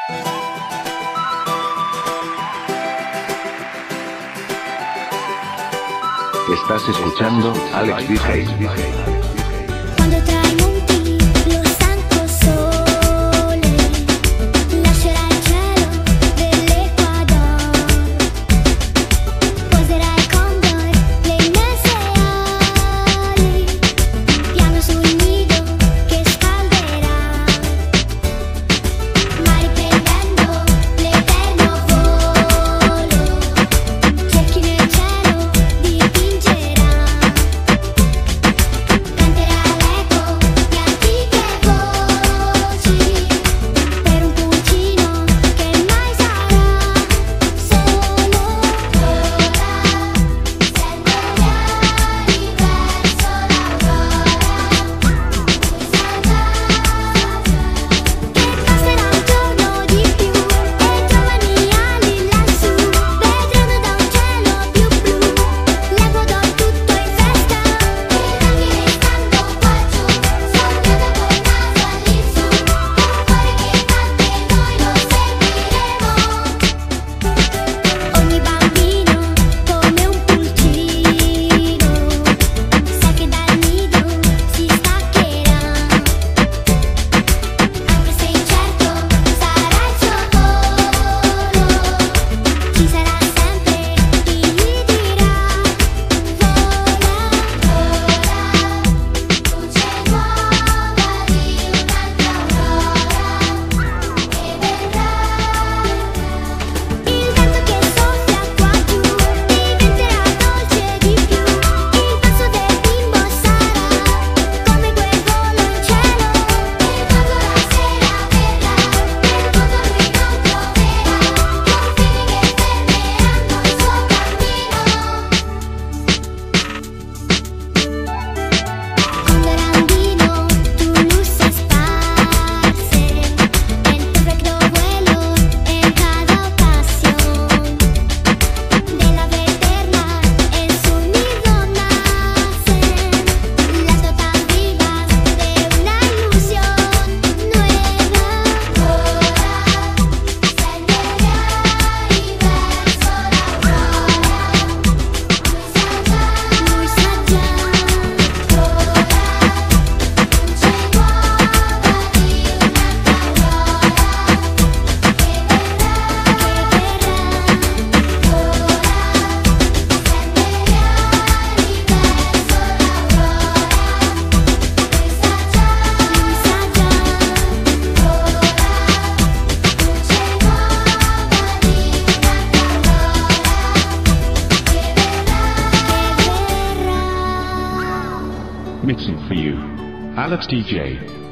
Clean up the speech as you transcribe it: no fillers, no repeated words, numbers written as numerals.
Estás escuchando Alex DJ. Quando tra i monti lo stanco sole lascerà il cielo dell'Ecuador, poserà il condor le immense ali, piano sul nido che scalderà, ma riprendendo l'eterno volo, cerchi nel cielo dipingerà. Canterà l'eco di antiche voci per un pulcino che mai sarà solo ora. Sento gli ali verso l'aurora, che passerà un giorno di più e giovani ali lassù vedranno da un cielo più blu l'Ecuador tutto in festa. E anche restando qua giù, sognando col naso all'insù, un cuore che batte e noi lo seguiremo. Ogni bambino come un pulcino sa che dal nido si staccherà, anche se incerto sarà il suo volo, ci sarà sempre chi gli dirà vola, vola, luce nuova di un'altra aurora che verrà. Il vento che soffia qua giù diventerà dolce di più, il passo del bimbo sarà come quel volo in cielo, e quando la sera verrà il mondo lui non troverà confini che fermeranno il suo cammino. Condorandino, tu luces sparse en tu recto vuelo en cada ocasión de la vida eterna en su nido nacen las notas vivas de una ilusión nueva. Ora scenderà verso l'aurora, lui sa già, ora luce nuova di un'altra aurora che verrà, ora scenderà verso l'aurora, lui sa già, ora luce nuova di un'altra aurora che verrà. Mixing for you, Alex DJ.